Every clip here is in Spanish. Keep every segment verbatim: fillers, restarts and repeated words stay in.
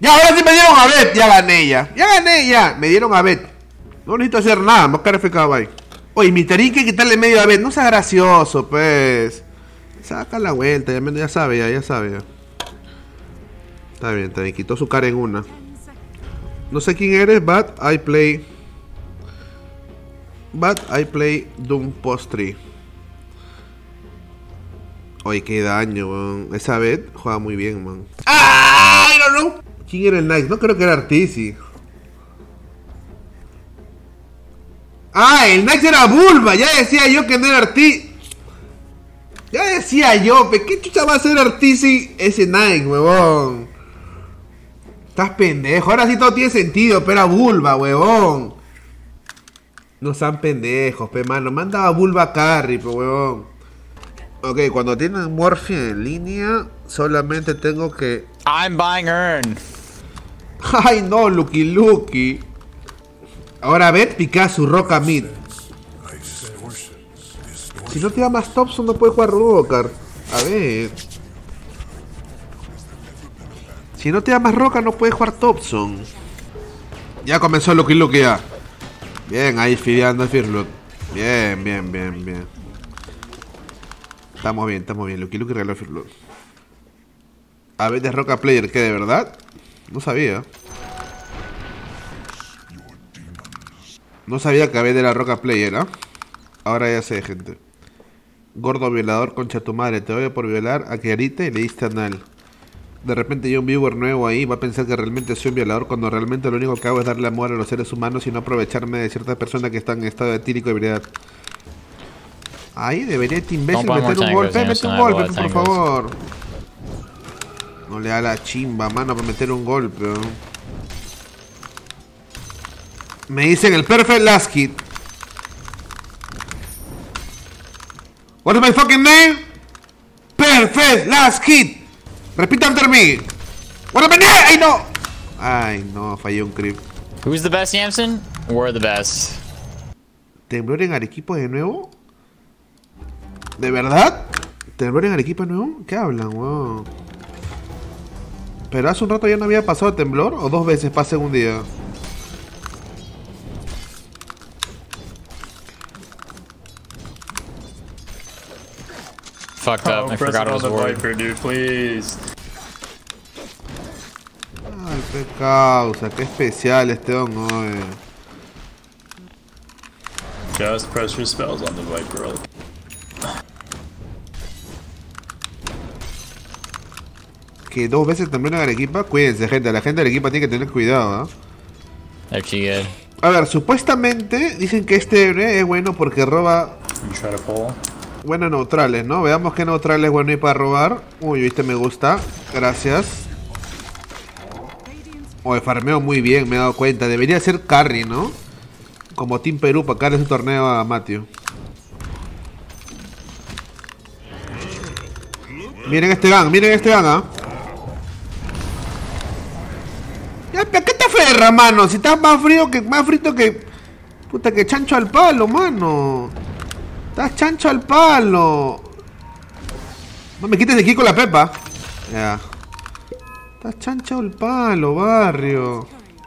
Ya, ahora sí me dieron a bet. Ya gané ya. Ya gané ya. Me dieron a bet. No necesito hacer nada. Más cara F K, bye. Oye, mi tarín que quitarle medio a bet. No sea gracioso, pues. Saca la vuelta. Ya, ya sabe, ya, ya sabe. Ya. Está bien, está bien. Quitó su cara en una. No sé quién eres, but I play. But I play Doom Postry. Oye, qué daño, man. Esa bet juega muy bien, man. ¡Ay, no, no! ¿Quién era el Nice? No creo que era Artisi. ¡Ah, el Nice era Bulba! Ya decía yo que no era Artisi. Ya decía yo, pe, ¿qué chucha va a ser Artisi ese Nice, huevón? Estás pendejo. Ahora sí todo tiene sentido, pero era Bulba, huevón. No sean pendejos, pe, mano. Manda a Bulba Carry, pe, huevón. Ok, cuando tienen Morphin en línea, solamente tengo que... I'm buying Earn. Ay, no, Lucky Lucky. Ahora a ver, pica su Roca mid. Si no te llamas Thompson, no puedes jugar Rocar. A ver. Si no te llamas Roca, no puedes jugar Thompson. Ya comenzó Lucky Lucky ya. Bien, ahí fideando el Firlock. Bien, bien, bien, bien. Estamos bien, estamos bien. Lucky Lucky regaló el Firlock. A ver, de Roca Player, ¿qué de verdad? No sabía. No sabía que Abed era Roca Player, ¿ah? ¿eh? Ahora ya sé, gente. Gordo violador, concha tu madre. Te odio por violar a Kiarita y le diste anal. De repente yo un viewer nuevo ahí va a pensar que realmente soy un violador, cuando realmente lo único que hago es darle amor a los seres humanos y no aprovecharme de ciertas personas que están en estado etílico de ebriedad. Ahí debería este imbécil no meter un golpe. Mete un golpe, por favor. No le da la chimba, mano, para meter un golpe, ¿no? Me dicen el perfect last hit. What is my fucking name? Perfect last hit. Repita after me. What is my name? Ay, no. Ay, no, fallé un creep. Who's the best, Yamson? We're the best. ¿Temblor en Arequipa de nuevo? ¿De verdad? ¿Temblor en Arequipa de nuevo? ¿Qué hablan, wow? ¿Pero hace un rato ya no había pasado temblor? ¿O dos veces pasa en un día? Fucked up. Oh, I forgot it was the Ward. Viper, dude, please. Ay, qué causa, qué especial este hongo, eh. Just press your spells on the Viper. Que dos veces temblor en Arequipa. Cuídense, gente. La gente de Arequipa tiene que tener cuidado, ¿eh? Actually good. A ver, supuestamente dicen que este héroe es bueno porque roba... You try to pull. Bueno, neutrales, ¿no? Veamos qué neutral es bueno y para robar. Uy, viste, me gusta. Gracias. Uy, farmeo muy bien, me he dado cuenta. Debería ser carry, ¿no? Como Team Perú para darle su torneo a Matthew. Miren este gang, miren este gang, ¿ah? Ya, ¿qué te aferra, mano? Si estás más frío que... Más frito que... Puta, que chancho al palo, mano. Estás chancho al palo. No me quites de aquí con la pepa. Ya. Estás chancho al palo, barrio.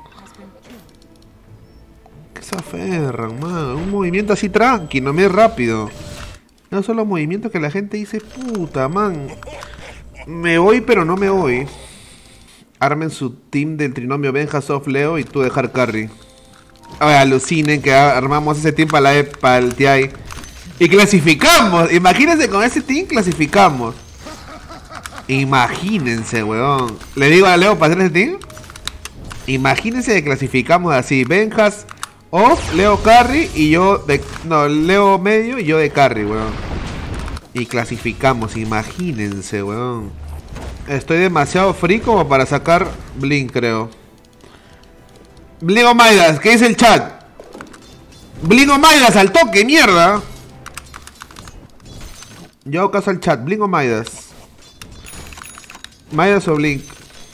¿Qué se aferran, man? Un movimiento así tranqui, no me es rápido. No son los movimientos que la gente dice, puta, man. Me voy, pero no me voy. Armen su team del trinomio Benja, Soft, Leo y tú dejar carry. A ver, alucinen que armamos ese team para la E P, para el T I. Y clasificamos. Imagínense, con ese team clasificamos. Imagínense, weón. Le digo a Leo para hacer ese team. Imagínense que clasificamos así. Benjas off, Leo carry y yo de... No, Leo medio y yo de carry, weón. Y clasificamos, imagínense, weón. Estoy demasiado free como para sacar Blink, creo. Blink o Maidas, ¿qué dice el chat? Blink o Maidas, al toque, mierda. Yo hago caso al chat, Blink o Maidas. Maidas o Blink.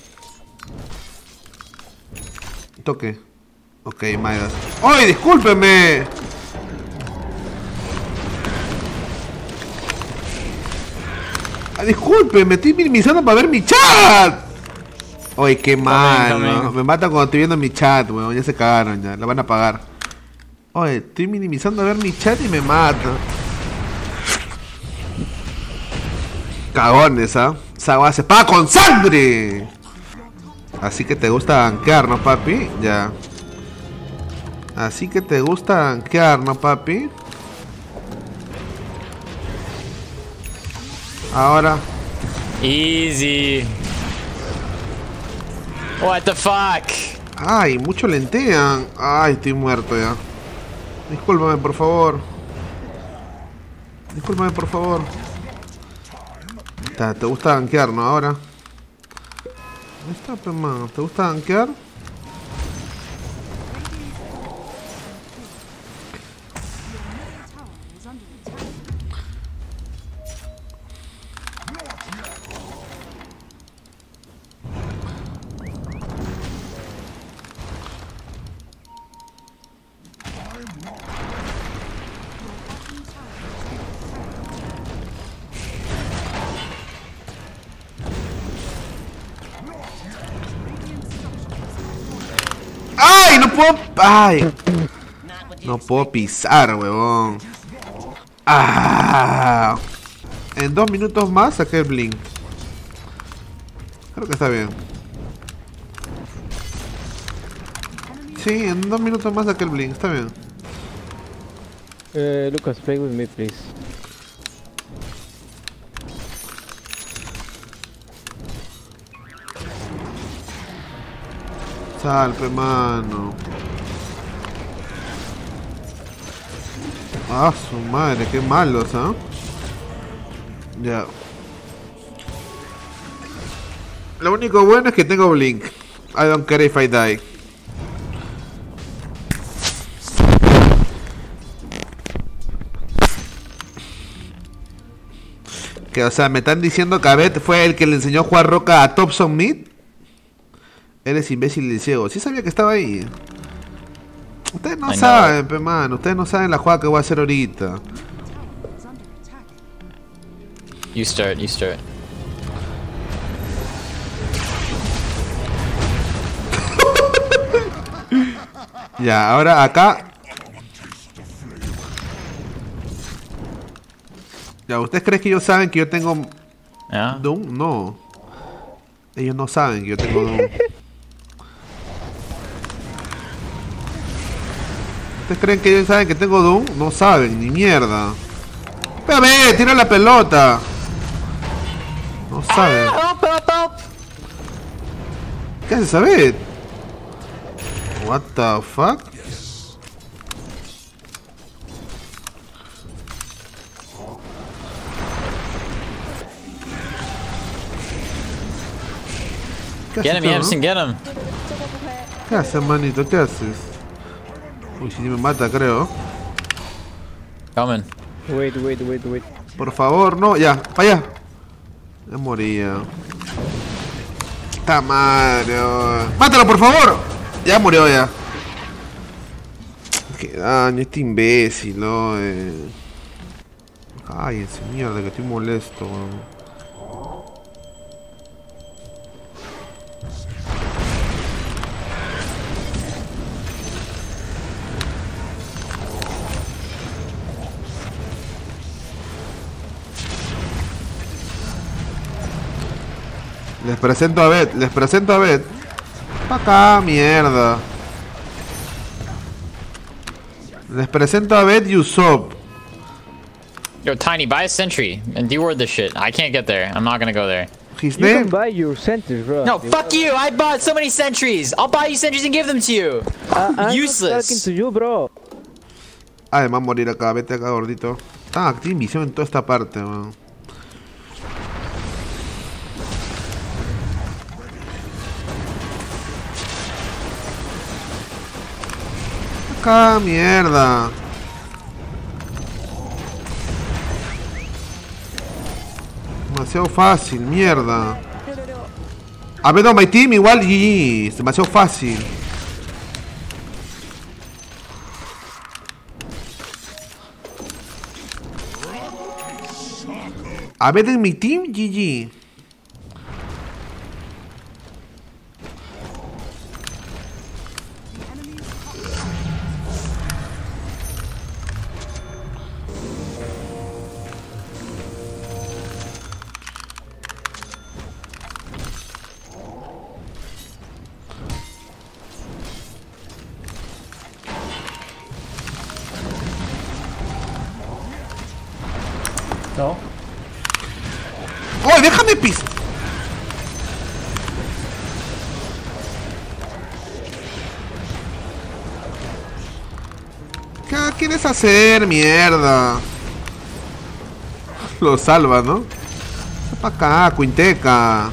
Toque. Ok, Maidas. ¡Ay, discúlpeme! Ah, discúlpeme, estoy minimizando para ver mi chat. Oye, qué mal, coming. ¿no? Me matan cuando estoy viendo mi chat, weón. Ya se cagaron, ya. La van a pagar. Oye, estoy minimizando a ver mi chat y me matan. Cagones, ¿ah? ¿eh? Esa weá se paga con sangre. Así que te gusta banquear, ¿no, papi? Ya. Así que te gusta banquear, ¿no, papi? Ahora. Easy. What the fuck? Ay, mucho lentean. Ay, estoy muerto ya. Discúlpame, por favor. Discúlpame, por favor. Te, te gusta gankear, ¿no? Ahora. Ahí está, pues, mano. ¿Te gusta gankear? ¡Ay! No puedo... ¡Ay! No puedo pisar, huevón. ¡Ah! En dos minutos más saqué el blink. Creo que está bien. Sí, en dos minutos más saqué el blink. Está bien. Uh, Lucas, play with me, please. Salpe, mano. Ah, su madre, qué malos, ¿ah? ¿eh? Ya. Lo único bueno es que tengo blink. I don't care if I die. Que, o sea, me están diciendo que Abed fue el que le enseñó a jugar Roca a Thompson Mid. Eres imbécil y ciego. Sí sabía que estaba ahí. Ustedes no saben, pe man. Ustedes no saben la jugada que voy a hacer ahorita. You start, you start. Ya, ahora acá. Ya, ¿ustedes creen que ellos saben que yo tengo Yeah. Doom? No. Ellos no saben que yo tengo Doom. ¿Ustedes creen que ellos saben que tengo Doom? No saben, ni mierda. ¡Espérame! ¡Tira la pelota! No saben. Help, help, help! ¿Qué haces, Abed? What the fuck? ¿Qué Get haces, him, tú, Yamson, no? get him. ¿Qué haces, manito? ¿Qué haces? Uy, si me mata, creo. Coming. Wait, wait, wait, wait. Por favor, no, ya, para allá. Ya moría. ¡Ta madre! Oh. ¡Mátalo, por favor! Ya murió, ya. Qué daño, este imbécil, ¿no? Eh... Cállense, mierda, que estoy molesto, weón. Les presento a Beth, les presento a Beth. Pa' acá, mierda. Les presento a Beth y Usopp. Yo, Tiny, buy a sentry and deward this shit. I can't get there. I'm not gonna go there. His You can name? buy your centers, bro. No, fuck you! I bought so many sentries! I'll buy you sentries and give them to you! Uh, I'm Useless. not talking to you, bro. Además morir acá, vete acá, gordito. Ah, tiene visión en toda esta parte, man. Acá, mierda. Demasiado fácil, mierda. A ver, no, my team igual G G. Es demasiado fácil. A ver, en mi team G G. ¡Oh, déjame pis! ¿Qué quieres hacer, mierda? Lo salva, ¿no? Pa' acá, Quinteca.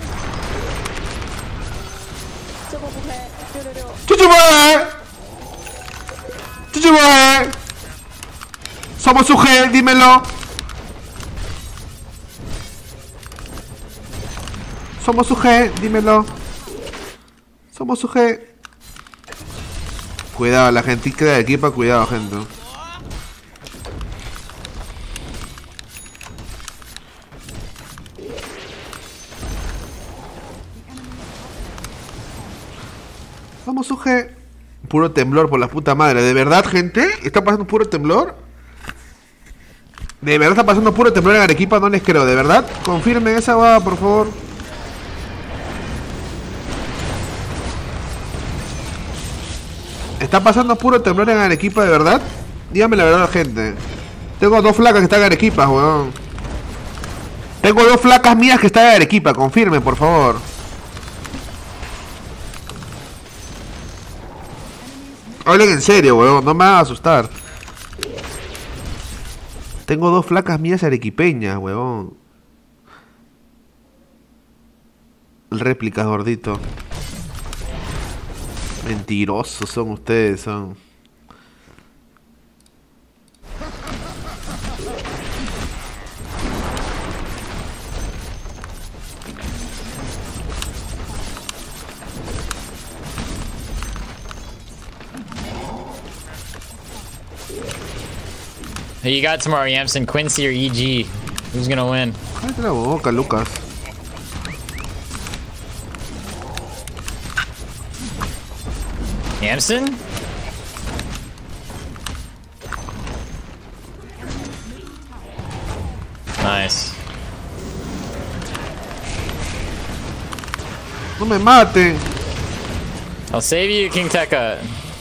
¡Chuchubue! ¡Chuchubue! Somos su G, dímelo. Somos su G, dímelo. Somos su G. Cuidado, la gente que de equipa, cuidado, gente. Somos su G. Puro temblor por la puta madre. ¿De verdad, gente? ¿Está pasando puro temblor? ¿De verdad está pasando puro temblor en Arequipa? No les creo, ¿de verdad? Confirmen esa va, por favor. ¿Está pasando puro temblor en Arequipa, de verdad? Dígame la verdad, gente. Tengo dos flacas que están en Arequipa, weón. Tengo dos flacas mías que están en Arequipa, confirmen, por favor. Hablen en serio, weón, no me van a asustar. Tengo dos flacas mías arequipeñas, weón. Réplicas, gordito. Mentirosos son ustedes, son. Who you got tomorrow, Yamson? Quincy or E G? Who's gonna win? Cállate la boca, Lucas. Yamson? Nice. No me maten. I'll save you, King Tekka.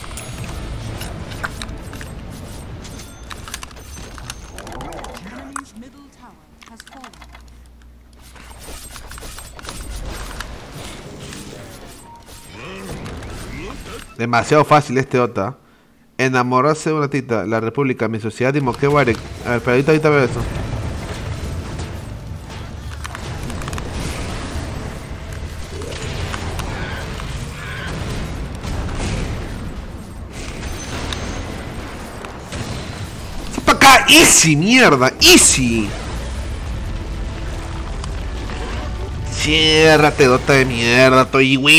Demasiado fácil este Ota. Enamorarse de una tita. La República, mi sociedad y Moqueo Arek. A ver, pero ahorita, ahorita veo eso. ¡Para acá! ¡Easy, mierda! ¡Easy! Ciérrate, Dota de mierda, estoy win.